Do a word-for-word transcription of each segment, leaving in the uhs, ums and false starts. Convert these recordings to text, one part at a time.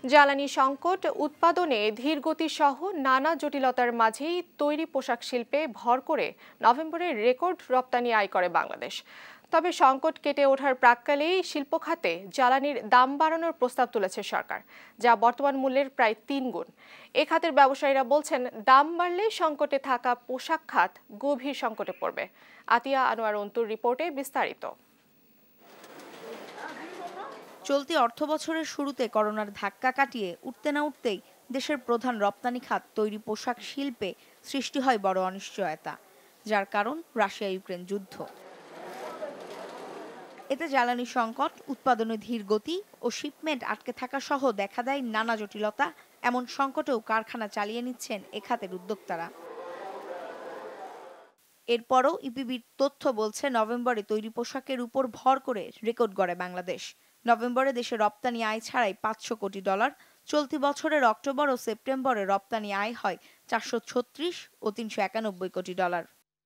জ্বালানি সংকট, উৎপাদনে ধীরগতি সহ নানা জটিলতার মাঝেই তৈরি পোশাক শিল্পে ভর করে নভেম্বরে রেকর্ড রপ্তানি আয় করে বাংলাদেশ। তবে সংকট কেটে ওঠার প্রাক্কালেই শিল্প খাতে জ্বালানির দাম বাড়ানোর প্রস্তাব তুলেছে সরকার, যা বর্তমান মূল্যের প্রায় তিন গুণ। এ খাতের ব্যবসায়ীরা বলছেন, দাম বাড়লে সংকটে থাকা পোশাক খাত গভীর সংকটে পড়বে। আতিয়া আনোয়ার অন্তুর রিপোর্টে বিস্তারিত। চলতি অর্থবছরের শুরুতে করোনার ধাক্কা কাটিয়ে উঠতে না উঠতেই দেশের প্রধান রপ্তানি খাত তৈরি পোশাক শিল্পে সৃষ্টি হয় বড় অনিশ্চয়তা, যার কারণ রাশিয়া ইউক্রেন যুদ্ধ। এতে জ্বালানি সংকট, উৎপাদনে ধীর গতি ও শিপমেন্ট আটকে থাকা সহ দেখা দেয় নানা জটিলতা। এমন সংকটেও কারখানা চালিয়ে নিচ্ছেন এ খাতের উদ্যোক্তারা। এরপরও ইপিবির তথ্য বলছে, নভেম্বরে তৈরি পোশাকের উপর ভর করে রেকর্ড গড়ে বাংলাদেশ। নভেম্বরে দেশে রপ্তানি আয় ছাড়াই পাঁচশো কোটি ডলার। চলতি বছরের অক্টোবর ও সেপ্টেম্বরে রপ্তানি আয় হয় চারশো ছত্রিশ ও তিনশো একানব্বই কোটি ডলার।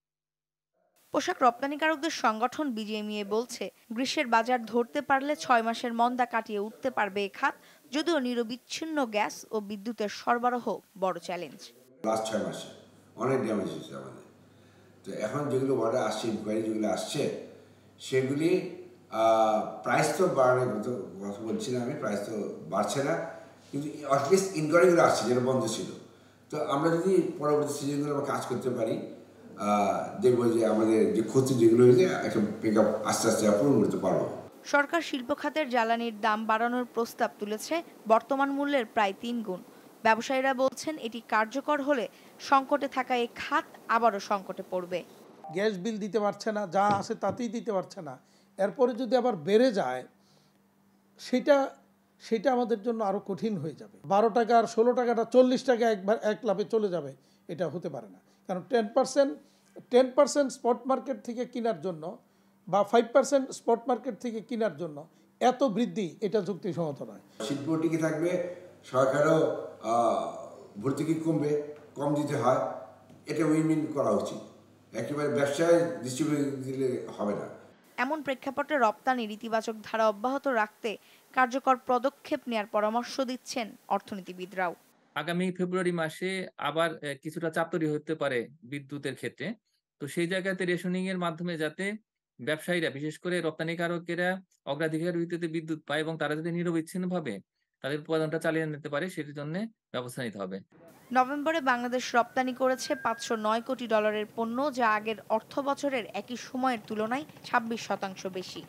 পোশাক রপ্তানিকারকদের সংগঠন বিজিএমইএ বলছে, গ্রীষ্মের বাজার ধরতে পারলে ছয় মাসের মন্দা কাটিয়ে উঠতে পারবে এ খাত, যদিও নিরবিচ্ছিন্ন গ্যাস ও বিদ্যুতের সরবরাহ বড় চ্যালেঞ্জ। লাস্ট ছয় মাসে অনেক ড্যামেজ হয়েছে আমাদের। তো এখন যেগুলো অর্ডার আসছে, ইনকোয়ারি যেগুলো আসছে, সেগুলি প্রাইস তো বাড়ানোর কথা কথা বলছি না আমি, প্রাইস তো বাড়ছে না, কিন্তু অ্যাটলিস্ট ইনকোয়ারিগুলো আসছে যেটা বন্ধ ছিল। তো আমরা যদি পরবর্তী সিজনগুলো আমরা কাজ করতে পারি, দেখবো যে আমাদের যে ক্ষতি যেগুলো হয়েছে একটা পিক আপ আস্তে আস্তে পূরণ করতে পারবো। সরকার শিল্প খাতের জ্বালানির দাম বাড়ানোর প্রস্তাব তুলেছে বর্তমান মূল্যের প্রায় তিন গুণ। ব্যবসায়ীরা বলছেন, এটি কার্যকর হলে সংকটে থাকা এই খাত আবারও সংকটে পড়বে। গ্যাস বিল দিতে পারছে না, যা আছে তাতেই দিতে পারছে না, এরপরে যদি আবার বেড়ে যায় সেটা সেটা আমাদের জন্য আরো কঠিন হয়ে যাবে। বারো টাকা আর ষোলো টাকাটা চল্লিশ টাকা একবার এক লাভে চলে যাবে, এটা হতে পারে না। কারণ ten percent ten percent spot market থেকে কেনার জন্য বা ফাইভ পার্সেন্ট স্পট মার্কেট থেকে কেনার জন্য এত বৃদ্ধি, এটা যুক্তিসঙ্গত নয়। শিল্প টিকে থাকবে, সরকারও ভর্তুকি কমবে, কম দিতে হয়, এটা উইন উইন করা উচিত। একেবারে ব্যবসায় ডিস্ট্রিবিউট দিলে হবে না। এমন প্রেক্ষাপটে রপ্তানির ইতিবাচক ধারা অব্যাহত রাখতে কার্যকর পদক্ষেপ নেওয়ার পরামর্শ দিচ্ছেন অর্থনীতিবিদরাও। আগামী ফেব্রুয়ারি মাসে আবার কিছুটা চাপ তৈরি হতে পারে বিদ্যুতের ক্ষেত্রে। তো সেই জায়গাতে রেশনিং এর মাধ্যমে যাতে ব্যবসায়ীরা, বিশেষ করে রপ্তানিকারকেরা অগ্রাধিকার ভিত্তিতে বিদ্যুৎ পায় এবং তারা যদি নিরবিচ্ছিন্নভাবে তাদের উৎপাদনটা চালিয়ে নিতে পারে, সেটির জন্য ব্যবস্থা নিতে হবে। নভেম্বরে বাংলাদেশ রপ্তানি করেছে পাঁচশো নয় কোটি ডলারের পণ্য, যা আগের অর্থ বছরের একই সময়ের তুলনায় ছাব্বিশ শতাংশ বেশি।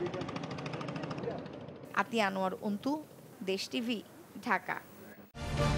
আতিয়া আনোয়ার অন্তু, দেশ টিভি, ঢাকা।